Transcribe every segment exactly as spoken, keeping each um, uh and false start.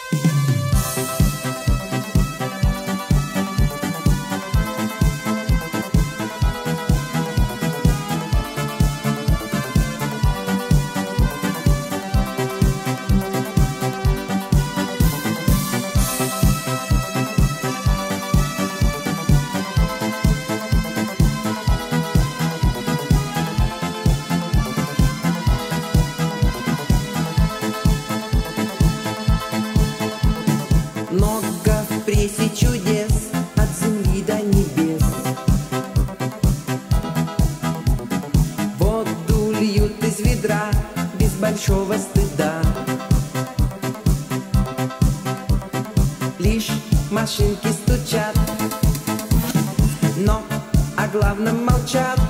Много в прессе чудес от земли до небес. Воду льют из ведра без большого стыда. Лишь машинки стучат, но о главном молчат.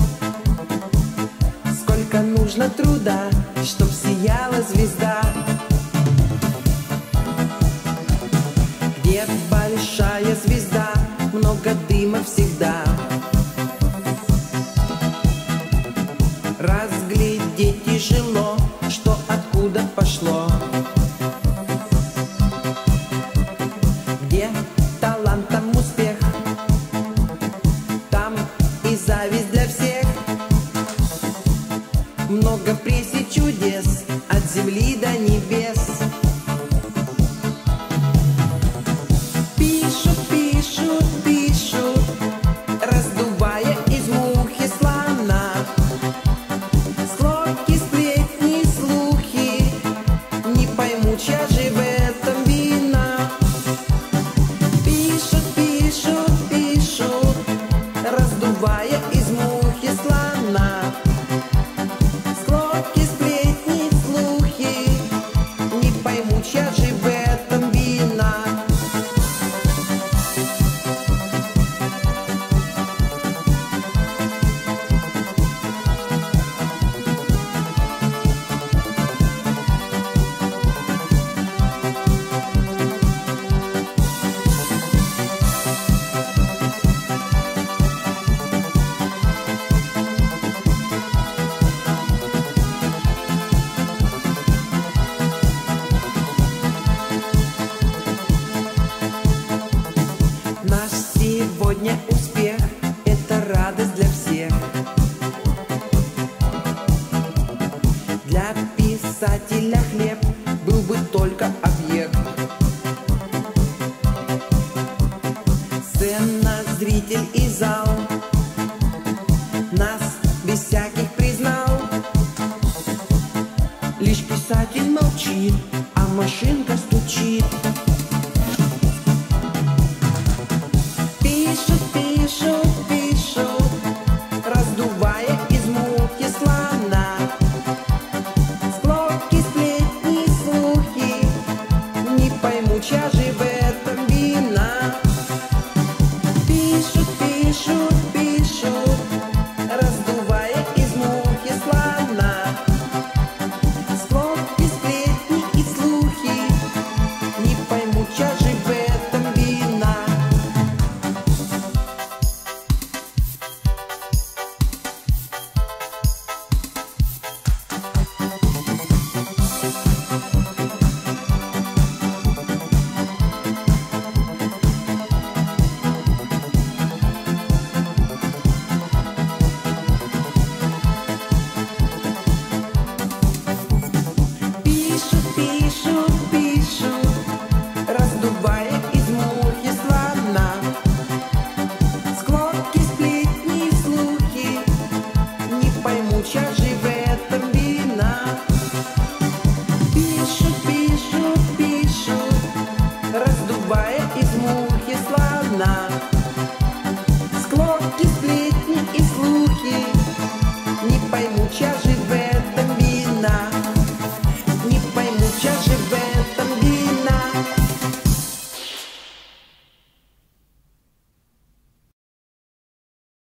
Сколько нужно труда, чтоб сияла звезда. Где большая звезда, много дыма всегда. Разглядеть тяжело, что откуда пошло. Где талант, там успех, там и зависть для всех. Много в прессе чудес от земли до небес. Пишут, пишут, пишут, раздувая из мухи слона. Склоки, сплетни, слухи, не пойму, чья же в этом вина. Пишут, пишут, пишут, раздувая из мухи слона. Склоки, сплетни, слухи, не пойму, чья же в этом вина. Наш сегодня успех — это радость для всех. Для писателя хлеб был бы только объект. Сцена, зритель и зал нас без всяких признал. Лишь писатель молчит, а машинка стучит.